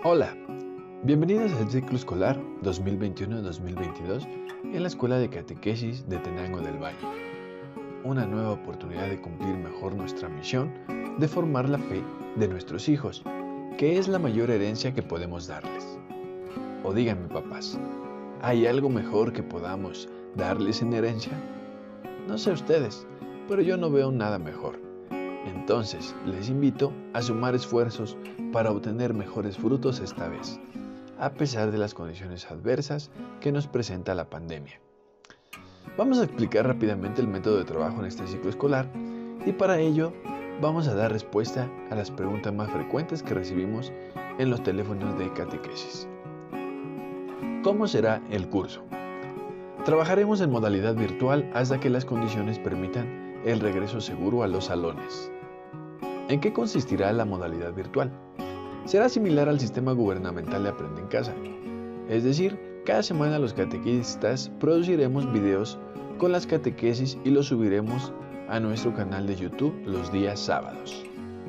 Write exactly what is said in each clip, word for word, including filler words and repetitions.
Hola, bienvenidos al ciclo escolar dos mil veintiuno dos mil veintidós en la Escuela de Catequesis de Tenango del Valle. Una nueva oportunidad de cumplir mejor nuestra misión de formar la fe de nuestros hijos, que es la mayor herencia que podemos darles. O díganme, papás, ¿hay algo mejor que podamos darles en herencia? No sé ustedes, pero yo no veo nada mejor. Entonces, les invito a sumar esfuerzos para obtener mejores frutos esta vez, a pesar de las condiciones adversas que nos presenta la pandemia. Vamos a explicar rápidamente el método de trabajo en este ciclo escolar y para ello vamos a dar respuesta a las preguntas más frecuentes que recibimos en los teléfonos de catequesis. ¿Cómo será el curso? Trabajaremos en modalidad virtual hasta que las condiciones permitan el regreso seguro a los salones. ¿En qué consistirá la modalidad virtual? Será similar al sistema gubernamental de Aprende en Casa. Es decir, cada semana los catequistas produciremos videos con las catequesis y los subiremos a nuestro canal de YouTube los días sábados.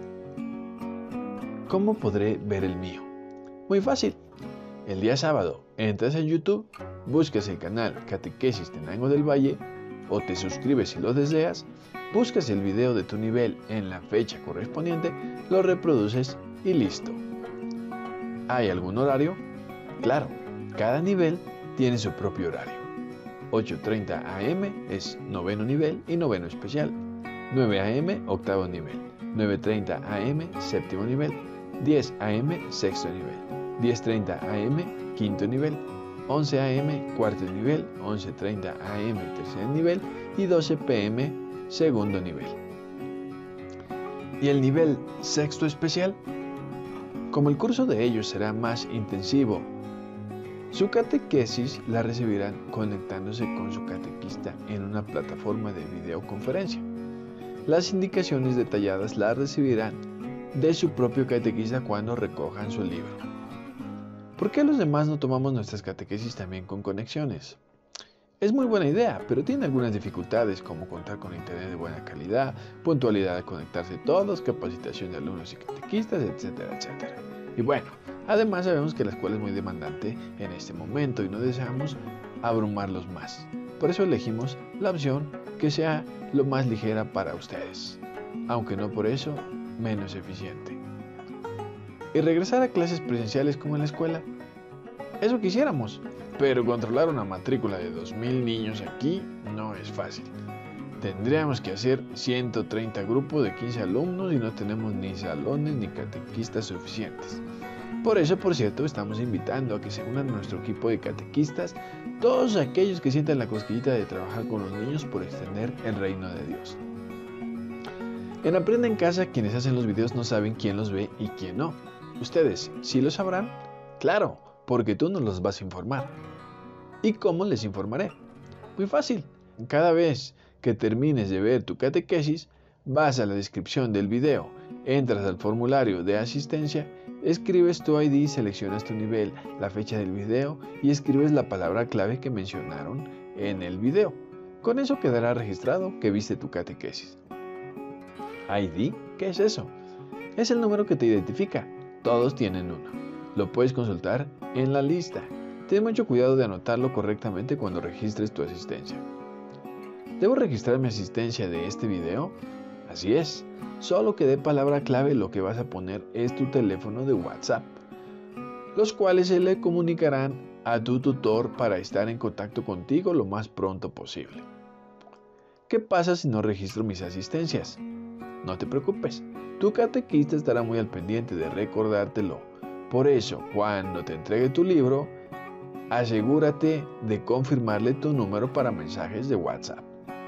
¿Cómo podré ver el mío? Muy fácil. El día sábado entras en YouTube, buscas el canal Catequesis Tenango del Valle o te suscribes si lo deseas, buscas el video de tu nivel en la fecha correspondiente, lo reproduces y listo. ¿Hay algún horario? Claro, cada nivel tiene su propio horario. ocho treinta a eme es noveno nivel y noveno especial. nueve a eme octavo nivel. nueve treinta a eme séptimo nivel. diez a eme sexto nivel. diez treinta a eme quinto nivel. once a eme cuarto nivel. once treinta a eme tercer nivel. Y doce pe eme segundo nivel. ¿Y el nivel sexto especial? Como el curso de ellos será más intensivo, su catequesis la recibirán conectándose con su catequista en una plataforma de videoconferencia. Las indicaciones detalladas las recibirán de su propio catequista cuando recojan su libro. ¿Por qué los demás no tomamos nuestras catequesis también con conexiones? Es muy buena idea, pero tiene algunas dificultades como contar con internet de buena calidad, puntualidad de conectarse todos, capacitación de alumnos y catequistas, etcétera, etcétera. Y bueno, además sabemos que la escuela es muy demandante en este momento y no deseamos abrumarlos más. Por eso elegimos la opción que sea lo más ligera para ustedes, aunque no por eso menos eficiente. ¿Y regresar a clases presenciales como en la escuela? Eso quisiéramos, pero controlar una matrícula de dos mil niños aquí no es fácil. Tendríamos que hacer ciento treinta grupos de quince alumnos y no tenemos ni salones ni catequistas suficientes. Por eso, por cierto, estamos invitando a que se unan a nuestro equipo de catequistas todos aquellos que sientan la cosquillita de trabajar con los niños por extender el reino de Dios. En Aprende en Casa, quienes hacen los videos no saben quién los ve y quién no. ¿Ustedes sí lo sabrán? ¡Claro! Porque tú nos los vas a informar. ¿Y cómo les informaré? Muy fácil. Cada vez que termines de ver tu catequesis, vas a la descripción del video, entras al formulario de asistencia, escribes tu I D, seleccionas tu nivel, la fecha del video y escribes la palabra clave que mencionaron en el video. Con eso quedará registrado que viste tu catequesis. ¿I D? ¿Qué es eso? Es el número que te identifica. Todos tienen uno. Lo puedes consultar en la lista. Ten mucho cuidado de anotarlo correctamente cuando registres tu asistencia. ¿Debo registrar mi asistencia de este video? Así es. Solo que de palabra clave lo que vas a poner es tu teléfono de WhatsApp, los cuales se le comunicarán a tu tutor para estar en contacto contigo lo más pronto posible. ¿Qué pasa si no registro mis asistencias? No te preocupes. Tu catequista estará muy al pendiente de recordártelo. Por eso, cuando te entregue tu libro, asegúrate de confirmarle tu número para mensajes de WhatsApp.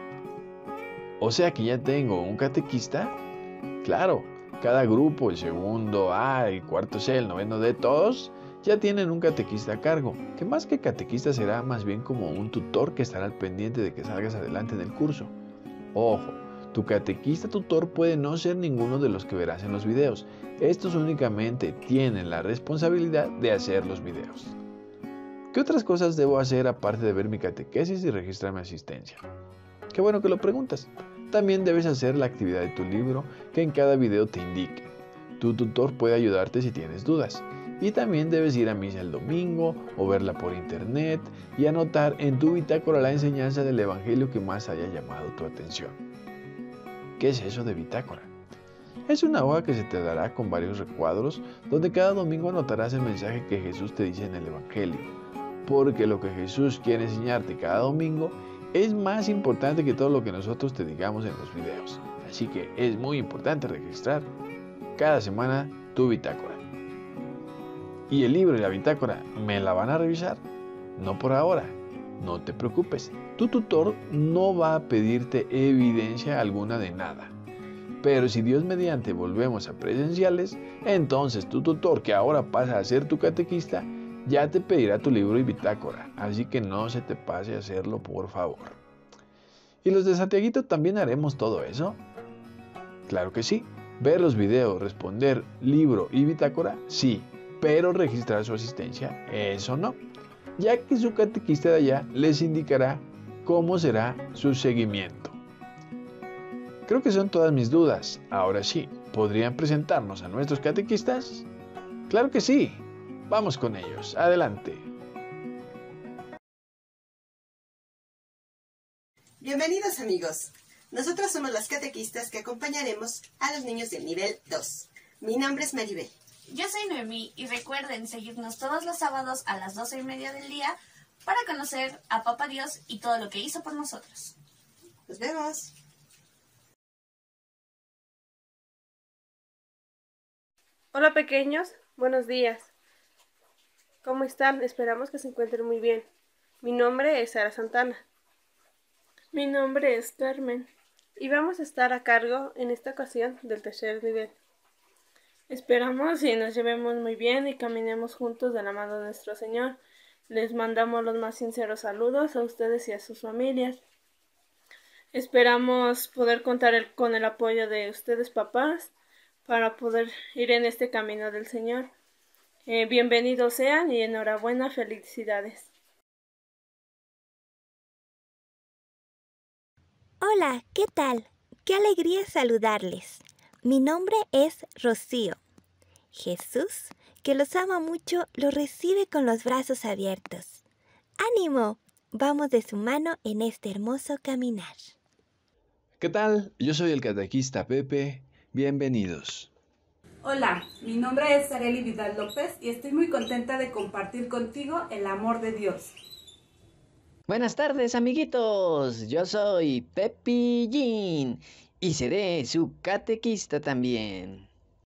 O sea que ya tengo un catequista. Claro, cada grupo, el segundo A, el cuarto C, el noveno D, todos ya tienen un catequista a cargo, que más que catequista será más bien como un tutor que estará al pendiente de que salgas adelante en el curso. Ojo. Tu catequista tutor puede no ser ninguno de los que verás en los videos. Estos únicamente tienen la responsabilidad de hacer los videos. ¿Qué otras cosas debo hacer aparte de ver mi catequesis y registrar mi asistencia? Qué bueno que lo preguntas. También debes hacer la actividad de tu libro que en cada video te indique. Tu tutor puede ayudarte si tienes dudas. Y también debes ir a misa el domingo o verla por internet y anotar en tu bitácora la enseñanza del evangelio que más haya llamado tu atención. ¿Qué es eso de bitácora? Es una hoja que se te dará con varios recuadros donde cada domingo anotarás el mensaje que Jesús te dice en el evangelio. Porque lo que Jesús quiere enseñarte cada domingo es más importante que todo lo que nosotros te digamos en los videos. Así que es muy importante registrar cada semana tu bitácora. ¿Y el libro y la bitácora me la van a revisar? No por ahora, no te preocupes. Tu tutor no va a pedirte evidencia alguna de nada. Pero si Dios mediante volvemos a presenciales, entonces tu tutor, que ahora pasa a ser tu catequista, ya te pedirá tu libro y bitácora. Así que no se te pase a hacerlo, por favor. ¿Y los de Santiaguito también haremos todo eso? Claro que sí. Ver los videos, responder, libro y bitácora, sí. Pero registrar su asistencia, eso no. Ya que su catequista de allá les indicará cómo será su seguimiento. Creo que son todas mis dudas. Ahora sí, ¿podrían presentarnos a nuestros catequistas? Claro que sí. Vamos con ellos. Adelante. Bienvenidos, amigos. Nosotros somos las catequistas que acompañaremos a los niños del nivel dos. Mi nombre es Maribel. Yo soy Noemí y recuerden seguirnos todos los sábados a las doce y media del día para conocer a Papá Dios y todo lo que hizo por nosotros. Nos vemos. Hola pequeños, buenos días. ¿Cómo están? Esperamos que se encuentren muy bien. Mi nombre es Sara Santana. Mi nombre es Carmen. Y vamos a estar a cargo en esta ocasión del tercer nivel. Esperamos y nos llevemos muy bien y caminemos juntos de la mano de nuestro Señor. Les mandamos los más sinceros saludos a ustedes y a sus familias. Esperamos poder contar el, con el apoyo de ustedes, papás, para poder ir en este camino del Señor. Eh, bienvenidos sean y enhorabuena, felicidades. Hola, ¿qué tal? Qué alegría saludarles. Mi nombre es Rocío. Jesús, que los ama mucho, los recibe con los brazos abiertos. ¡Ánimo! Vamos de su mano en este hermoso caminar. ¿Qué tal? Yo soy el catequista Pepe. Bienvenidos. Hola, mi nombre es Arely Vidal López y estoy muy contenta de compartir contigo el amor de Dios. Buenas tardes, amiguitos. Yo soy Pepillín y seré su catequista también.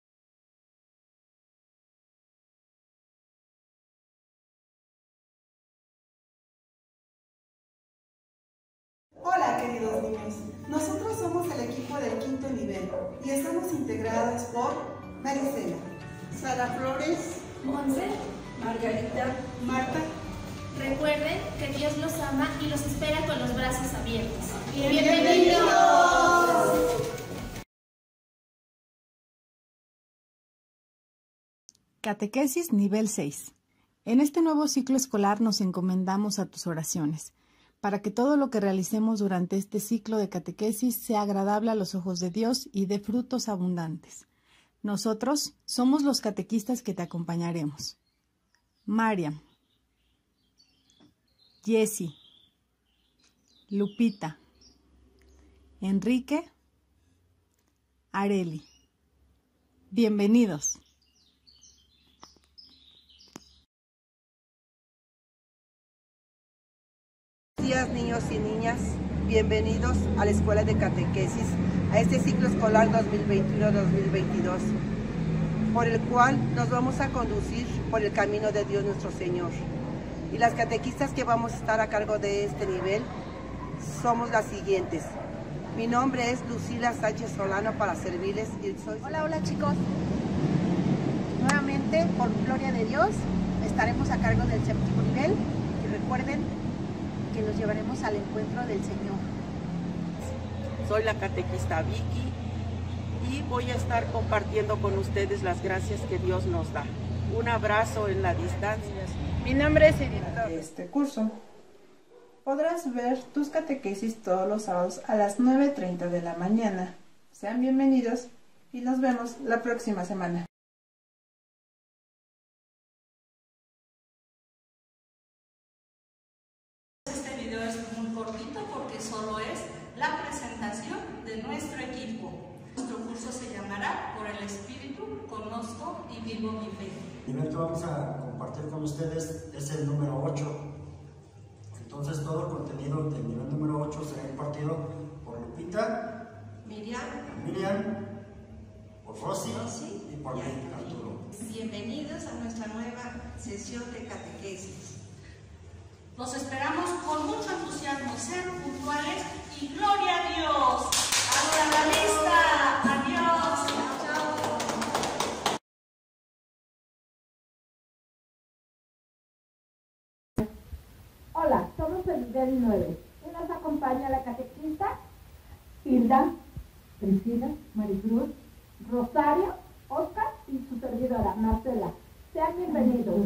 Hola, queridos niños. Nosotros somos el equipo del quinto nivel y estamos integrados por Maricela, Sara Flores, Monse, Margarita, Marta. Recuerden que Dios los ama y los espera con los brazos abiertos. ¡Bienvenidos! Catequesis nivel seis. En este nuevo ciclo escolar nos encomendamos a tus oraciones, para que todo lo que realicemos durante este ciclo de catequesis sea agradable a los ojos de Dios y dé frutos abundantes. Nosotros somos los catequistas que te acompañaremos. Mariam, Jessie, Lupita, Enrique, Arely. Bienvenidos. Buenos días, niños y niñas. Bienvenidos a la Escuela de Catequesis, a este ciclo escolar dos mil veintiuno dos mil veintidós, por el cual nos vamos a conducir por el camino de Dios nuestro Señor. Y las catequistas que vamos a estar a cargo de este nivel somos las siguientes. Mi nombre es Lucila Sánchez Solano para servirles. Y soy... Hola, hola chicos. Nuevamente, por gloria de Dios, estaremos a cargo del séptimo nivel. Y recuerden que los llevaremos al encuentro del Señor. Soy la catequista Vicky y voy a estar compartiendo con ustedes las gracias que Dios nos da. Un abrazo en la distancia. Mi nombre es Edith. Este curso podrás ver tus catequesis todos los sábados a las nueve treinta de la mañana. Sean bienvenidos y nos vemos la próxima semana. nuestro equipo. Nuestro curso se llamará Por el Espíritu, Conozco y Vivo mi Fe. El nivel que vamos a compartir con ustedes es el número ocho. Entonces todo el contenido del nivel número ocho será impartido por Lupita, Miriam, Miriam, por Rosy, Rosy y por mí, Arturo. Bienvenidos a nuestra nueva sesión de catequesis. Los esperamos con mucho entusiasmo, ser puntuales y ¡gloria a Dios! ¡Hasta la vista! ¡Adiós! Hola, somos el nivel nueve y nos acompaña la catequista Hilda, Priscila, Maricruz, Rosario, Oscar y su servidora Marcela. Sean bienvenidos.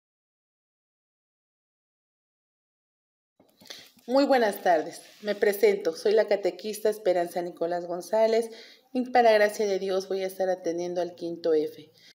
Muy buenas tardes, me presento, soy la catequista Esperanza Nicolás González y para gracia de Dios voy a estar atendiendo al quinto F.